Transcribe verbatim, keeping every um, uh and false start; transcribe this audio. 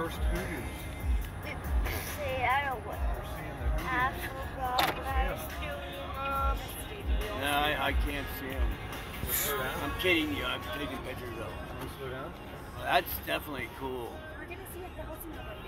first Hooters. See, I don't want I forgot what I was doing, Mom. No, I, I can't see him. I'm kidding you. I'm taking pictures of him. Can we slow down? That's definitely cool. We're going to see if the whole